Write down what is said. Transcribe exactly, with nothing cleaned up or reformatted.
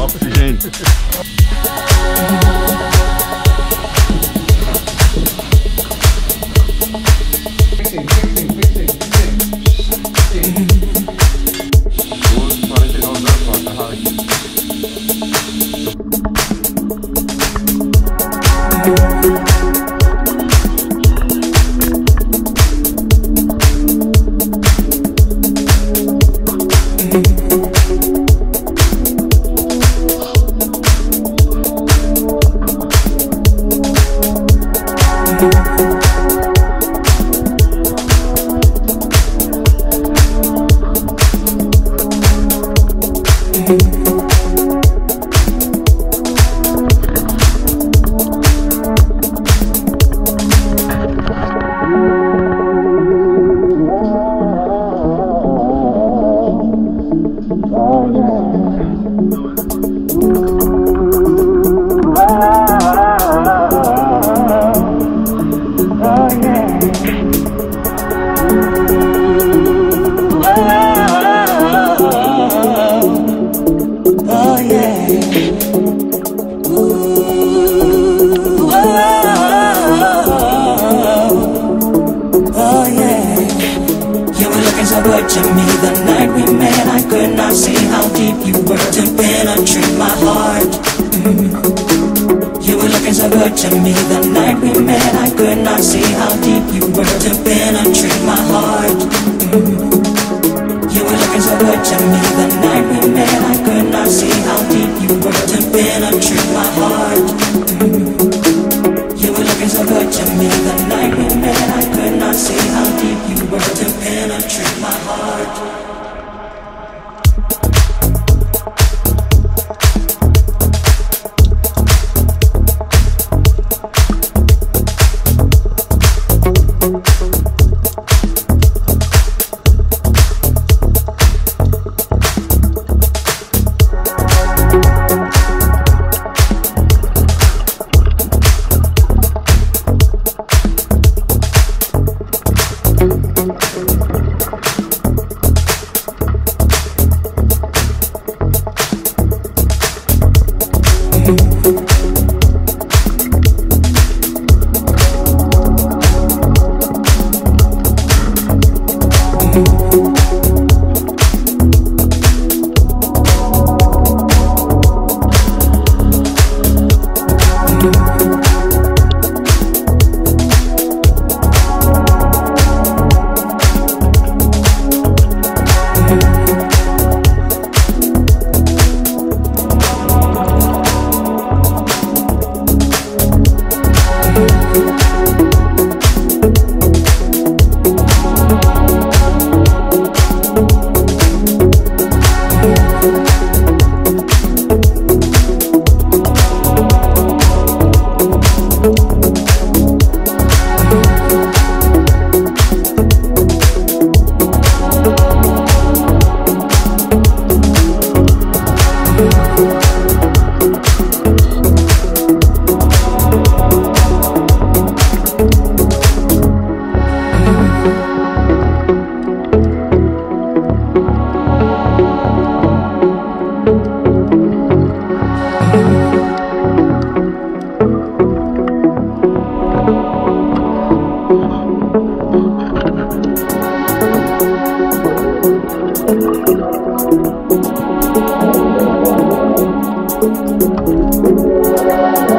Oxygen. Fixing, fixing, fixing, fixing, fixing. So good to me the night we met. I could not see how deep you were to penetrate my heart. Mm-hmm. You were looking so good to me the night we met. I could not see how deep you were to penetrate my heart. Mm-hmm. You were looking so good to me the night we met. I could not see how deep you were to penetrate my heart. Mm-hmm. You were looking so good to me the night we met. I could not see how deep you were to penetrate my heart. We'll be right back.